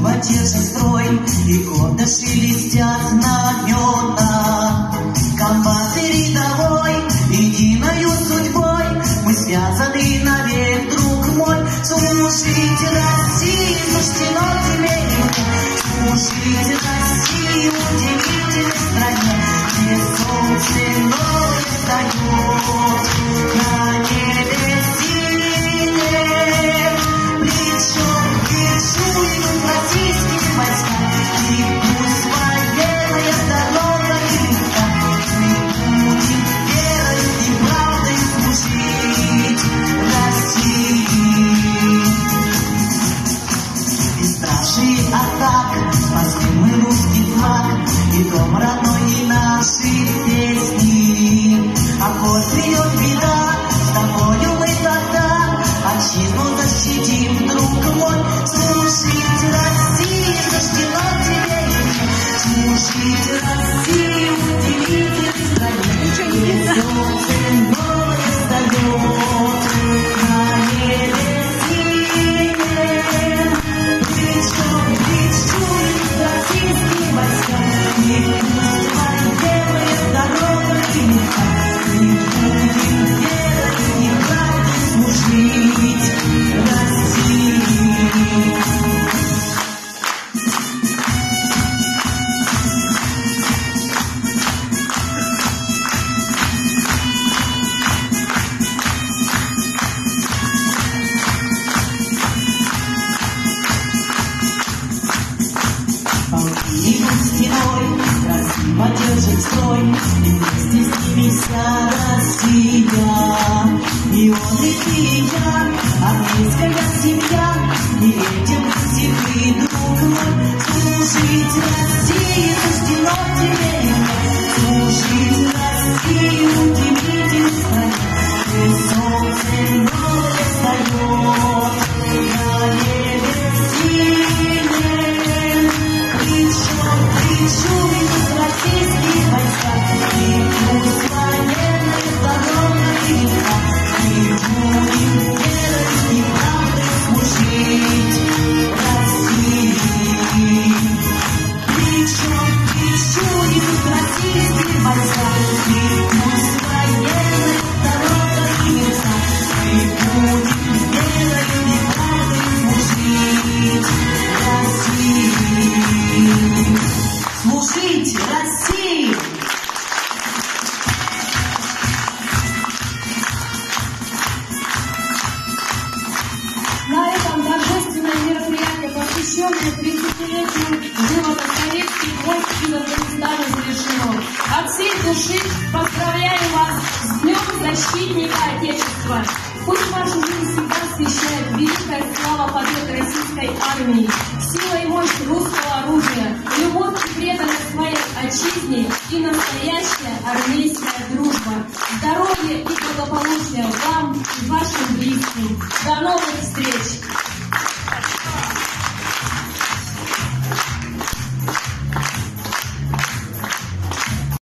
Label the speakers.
Speaker 1: красиво держит строй, и гордо шелестят знамена. Комбат и рядовой, единою судьбой, мы связаны навек, друг мой. Слушайте Россию, суждено тебе, слушайте Россию, удивительной стране, где солнце новое встает на небе синее. Плечом к плечу идут российские войска, и пусть военная дорога велика, мы будем верой и правдой служить России. Бесстрашие атак, спасли мы русский флаг, и дом родной, и наши песни. А вот придет беда, с тобою мы тогда отчизну защитим, друг мой. Слушайте Россию, заждено тебе и мне. Слушайте Россию, удивительной стране, где солнце новое встает на небе синее. Плечом к плечу идут российские войска, и пусть военная дорога велика, мы будем верой и правдой служить России. Полки идут стеной, красиво держит строй, и вместе с ними вся Россия. И он, и я, армейская семья, и этим стихи, друг мой. Служить России, суждено тебе и мне. Служить России, удивительной стране, где солнце новое встает на небе синее. Плечом к плечу идут российские войска, и пусть военная дорога велика, мы будем верой и правдой служить России. Плечом к плечу идут российские войска, и пусть военная дорога велика, мы будем верой и правдой служить России. Служите России!
Speaker 2: На этом торжественное мероприятие, посвященное 30-летию вывода советских войск из Афганистана, завершено. От всей души поздравляю вас с Днем Защитника Отечества. Пусть вашу жизнь всегда освещает великая слава побед российской армии, сила и мощь русского оружия, любовь и преданность своей отчизне и настоящая армейская дружба. Здоровья и благополучия вам и вашим близким. До новых встреч!